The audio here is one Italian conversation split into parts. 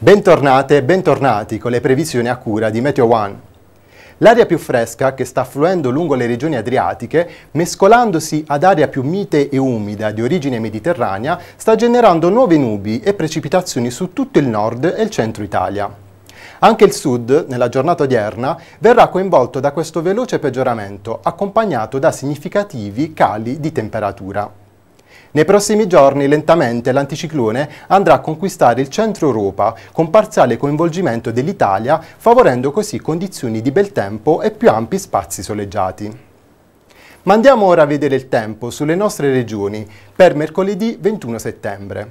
Bentornate e bentornati con le previsioni a cura di Meteo One. L'aria più fresca che sta affluendo lungo le regioni adriatiche, mescolandosi ad aria più mite e umida di origine mediterranea, sta generando nuove nubi e precipitazioni su tutto il nord e il centro Italia. Anche il sud, nella giornata odierna, verrà coinvolto da questo veloce peggioramento, accompagnato da significativi cali di temperatura. Nei prossimi giorni lentamente l'anticiclone andrà a conquistare il centro Europa con parziale coinvolgimento dell'Italia, favorendo così condizioni di bel tempo e più ampi spazi soleggiati. Ma andiamo ora a vedere il tempo sulle nostre regioni per mercoledì 21 settembre.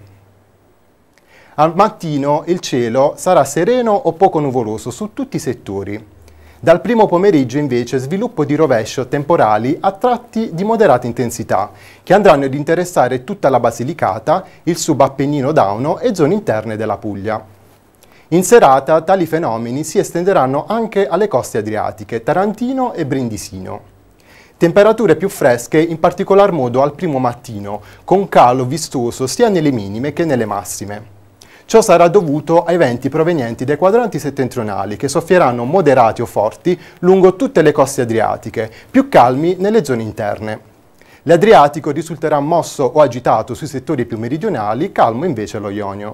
Al mattino il cielo sarà sereno o poco nuvoloso su tutti i settori. Dal primo pomeriggio invece sviluppo di rovescio temporali a tratti di moderata intensità, che andranno ad interessare tutta la Basilicata, il subappennino Dauno e zone interne della Puglia. In serata tali fenomeni si estenderanno anche alle coste adriatiche, Tarantino e Brindisino. Temperature più fresche in particolar modo al primo mattino, con calo vistoso sia nelle minime che nelle massime. Ciò sarà dovuto ai venti provenienti dai quadranti settentrionali che soffieranno moderati o forti lungo tutte le coste adriatiche, più calmi nelle zone interne. L'Adriatico risulterà mosso o agitato sui settori più meridionali, calmo invece lo Ionio.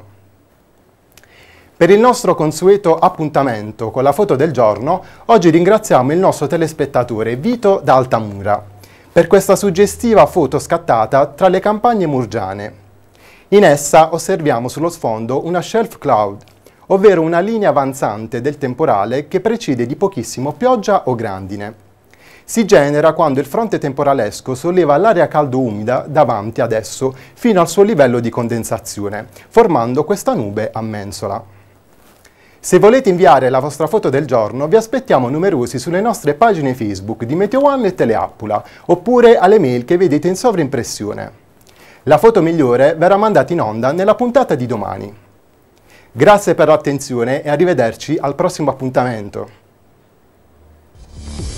Per il nostro consueto appuntamento con la foto del giorno, oggi ringraziamo il nostro telespettatore Vito da Altamura per questa suggestiva foto scattata tra le campagne murgiane. In essa osserviamo sullo sfondo una shelf cloud, ovvero una linea avanzante del temporale che precede di pochissimo pioggia o grandine. Si genera quando il fronte temporalesco solleva l'aria caldo-umida davanti ad esso fino al suo livello di condensazione, formando questa nube a mensola. Se volete inviare la vostra foto del giorno, vi aspettiamo numerosi sulle nostre pagine Facebook di Meteo One e Teleappula, oppure alle mail che vedete in sovraimpressione. La foto migliore verrà mandata in onda nella puntata di domani. Grazie per l'attenzione e arrivederci al prossimo appuntamento.